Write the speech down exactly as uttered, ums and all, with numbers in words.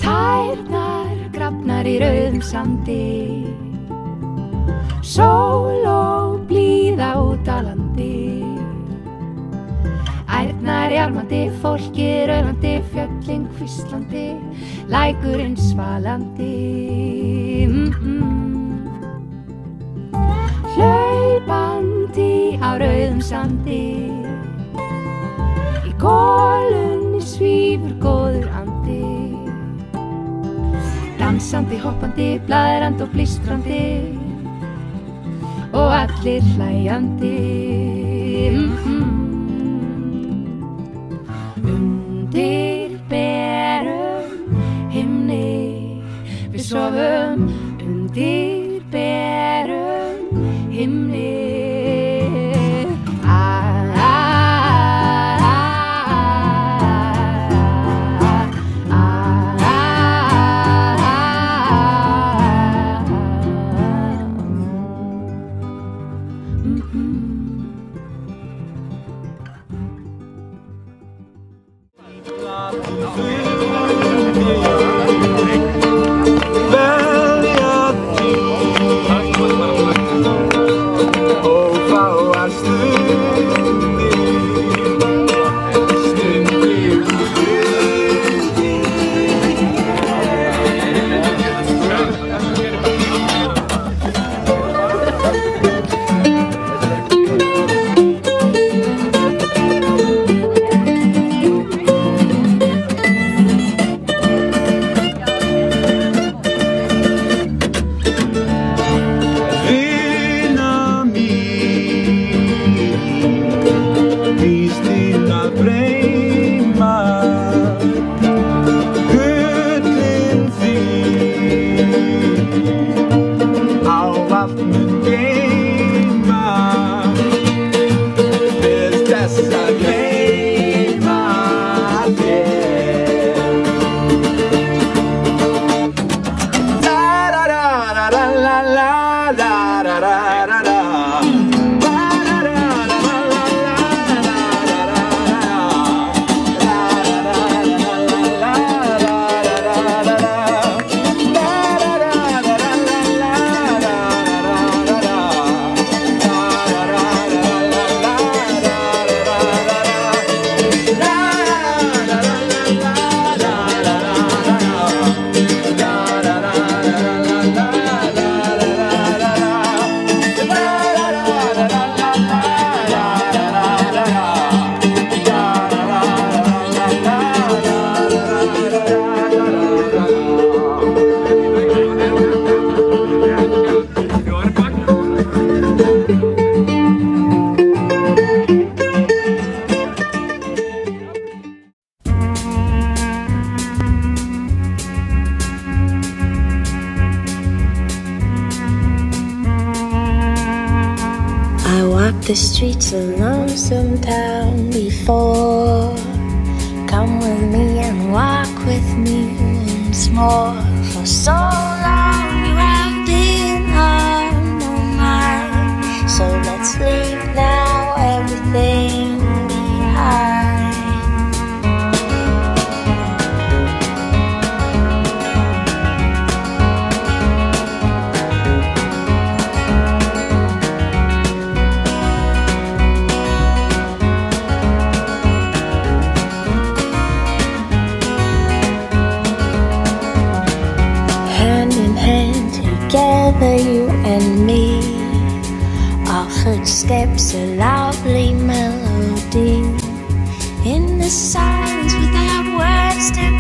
Tærnar grafnar í rauðum sandi, sól og blíða út á landi. Ærnar jarmandi, fólkið raunandi, fjöllin hvíslandi, lækurinn svalandi. Mm-hmm. Hlaupandi á rauðum sandi, í golunni svífur góður andi. Dansandi, hoppandi, blaðrandi og blístrandi og allir hlæjandi. Mm-hmm. Undir berum himni, við sofum undir berum himni. The streets of lonesome town before. Come with me and walk with me once more. For so long you have been on my mind, so let's leave now everything behind. Together, you and me, our footsteps a lovely melody. In the silence without words to